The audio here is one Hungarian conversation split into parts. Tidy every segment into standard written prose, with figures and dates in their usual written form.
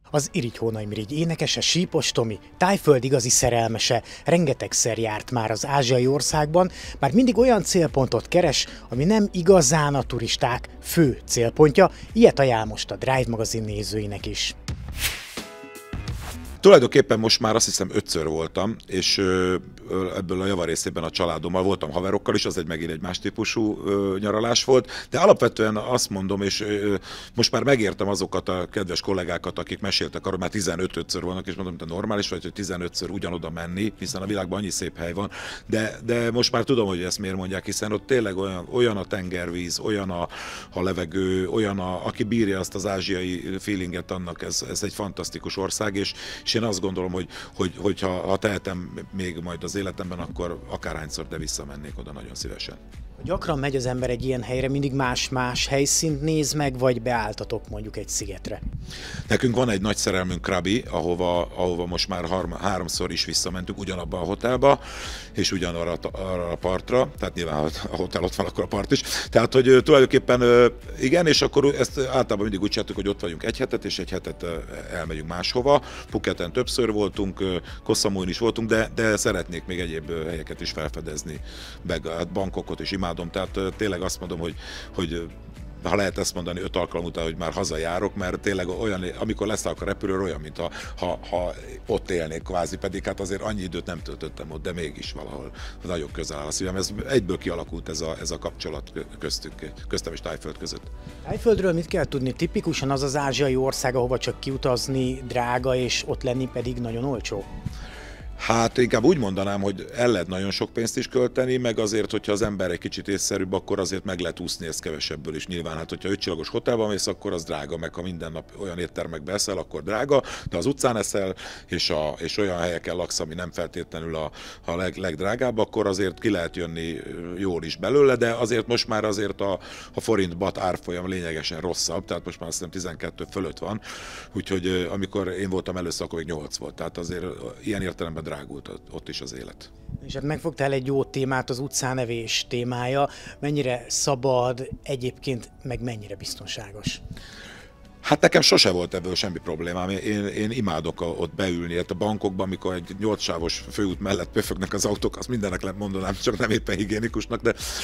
Az Irigy Hónai Mirigy énekese, Sípos Tomi, Tájföld igazi szerelmese, rengetegszer járt már az ázsiai országban, bár mindig olyan célpontot keres, ami nem igazán a turisták fő célpontja, ilyet ajánl most a Drive magazin nézőinek is. Tulajdonképpen most már azt hiszem 5-ször voltam, és ebből a javarészében a családommal voltam, haverokkal is, az megint egy más típusú nyaralás volt, de alapvetően azt mondom, és most már megértem azokat a kedves kollégákat, akik meséltek arról, már 15-ször vannak, és mondom, hogy normális vagy, hogy 15-ször ugyanoda menni, hiszen a világban annyi szép hely van, de most már tudom, hogy ezt miért mondják, hiszen ott tényleg olyan a tengervíz, olyan a levegő, aki bírja azt az ázsiai feelinget, annak ez egy fantasztikus ország, és én azt gondolom, hogy ha tehetem még majd az életemben, akkor akárhányszor, de visszamennék oda nagyon szívesen. Gyakran megy az ember egy ilyen helyre, mindig más-más helyszínt néz meg, vagy beálltatok mondjuk egy szigetre? Nekünk van egy nagy szerelmünk, Krabi, ahova most már 3-szor is visszamentünk, ugyanabba a hotelba, és ugyanarra a partra, tehát nyilván a hotel ott van, akkor a part is. Tehát, hogy tulajdonképpen igen, és akkor ezt általában mindig úgy csináltuk, hogy ott vagyunk egy hetet, és egy hetet elmegyünk máshova. Phuketen többször voltunk, Koh Samuin is voltunk, de szeretnék még egyéb helyeket is felfedezni, Bangkokot is imádom, tehát tényleg azt mondom, hogy ha lehet ezt mondani 5 alkalom után, hogy már hazajárok, mert tényleg olyan, amikor leszállok a repülőről, olyan, mint ha ott élnék kvázi, pedig hát azért annyi időt nem töltöttem ott, de mégis valahol nagyon közel áll a szívem. Ez egyből kialakult ez a kapcsolat köztem és Tájföld között. Tájföldről mit kell tudni? Tipikusan az az ázsiai ország, ahova csak kiutazni drága, és ott lenni pedig nagyon olcsó? Hát inkább úgy mondanám, hogy el lehet nagyon sok pénzt is költeni, meg azért, hogyha az ember egy kicsit észszerűbb, akkor azért meg lehet úszni ezt kevesebből is nyilván. Hát hogyha 5 csillagos hotelban mész, akkor az drága, meg ha minden nap olyan éttermekbe eszel, akkor drága, de az utcán eszel, és olyan helyeken laksz, ami nem feltétlenül a legdrágább, akkor azért ki lehet jönni jól is belőle, de azért most már azért a forint-bat árfolyam lényegesen rosszabb, tehát most már azt hiszem 12 fölött van, úgyhogy amikor én voltam először, akkor még 8 volt, tehát azért ilyen értelemben drágult ott is az élet. És hát megfogtál egy jó témát, az utcánevés témája. Mennyire szabad, egyébként meg mennyire biztonságos? Hát nekem sose volt ebből semmi problémám. Én imádok ott beülni. Hát a Bangkokban, amikor egy 8-sávos főút mellett pöfögnek az autók, azt mindennek mondanám, csak nem éppen higiénikusnak,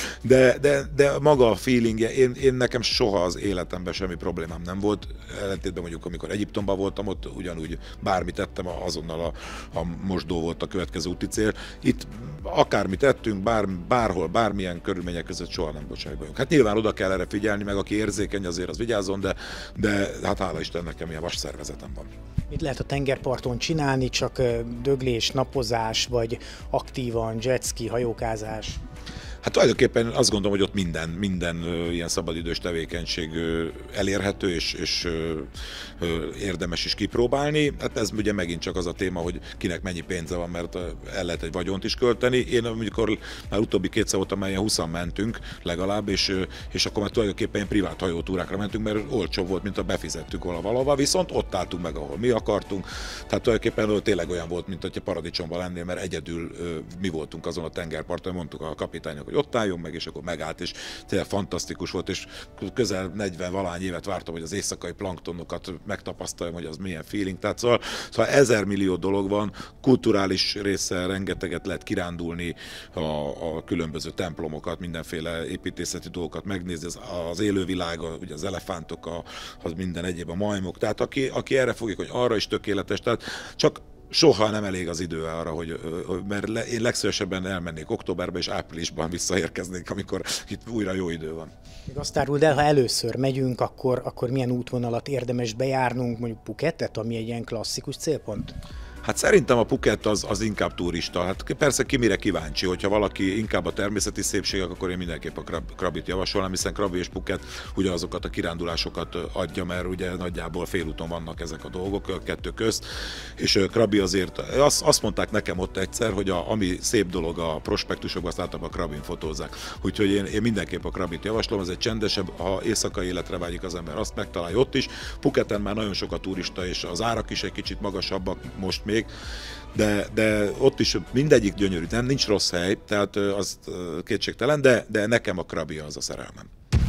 de maga a feelingje, én nekem soha az életemben semmi problémám nem volt. Ellentétben mondjuk, amikor Egyiptomban voltam, ott ugyanúgy bármit tettem, azonnal a mosdó volt a következő úti cél. Itt akármit tettünk, bárhol, bármilyen körülmények között soha nem volt semmi bajunk. Hát nyilván oda kell erre figyelni, meg aki érzékeny, azért az vigyázzon, de hát hála Isten, nekem ilyen vas szervezetem van. Mit lehet a tengerparton csinálni? Csak döglés, napozás, vagy aktívan jetski, hajókázás? Hát tulajdonképpen azt gondolom, hogy ott minden ilyen szabadidős tevékenység elérhető, és érdemes is kipróbálni. Hát ez ugye megint csak az a téma, hogy kinek mennyi pénze van, mert el lehet egy vagyont is költeni. Én amikor már utóbbi 2-szer voltam, már ilyen 20-an mentünk legalább, és akkor már tulajdonképpen ilyen privát hajótúrákra mentünk, mert olcsóbb volt, mint ha befizettük valahova, viszont ott álltunk meg, ahol mi akartunk. Tehát tulajdonképpen tényleg olyan volt, mint hogyha paradicsomban lennél, mert egyedül mi voltunk azon a tengerparton, mondtuk a kapitánynak, hogy ott álljon meg, és akkor megállt, és tényleg fantasztikus volt, és közel 40-valány évet vártam, hogy az éjszakai planktonokat megtapasztaljam, hogy az milyen feeling. Tehát szóval 1000 millió dolog van, kulturális része, rengeteget lehet kirándulni, a különböző templomokat, mindenféle építészeti dolgokat megnézni, az élővilág, ugye az elefántok, az minden egyéb, a majmok. Tehát aki erre fogjuk, hogy arra is tökéletes, tehát csak soha nem elég az idő arra, mert én legszívesebben elmennék októberben és áprilisban visszaérkeznék, amikor itt újra jó idő van. Még azt áruld el, ha először megyünk, akkor milyen útvonalat érdemes bejárnunk, mondjuk Phuketet, ami egy ilyen klasszikus célpont? Hát szerintem a Phuket az inkább turista. Hát persze ki mire kíváncsi, hogyha valaki inkább a természeti szépségek, akkor én mindenképp a Krabit javasolnám, hiszen Krabi és Phuket ugyanazokat a kirándulásokat adja, mert ugye nagyjából félúton vannak ezek a dolgok a kettő közt, és Krabi azért, azt mondták nekem ott egyszer, hogy ami szép dolog a prospektusokban, azt általában a Krabin fotózzák. Úgyhogy én mindenképp a Krabit javaslom, ez egy csendesebb, ha éjszakai életre vágyik az ember, azt megtalálja ott is. Phuketen már nagyon sok a turista, és az árak is egy kicsit magasabbak most még, de ott is mindegyik gyönyörű, nincs rossz hely, tehát az kétségtelen, de nekem a Krabi az a szerelmem.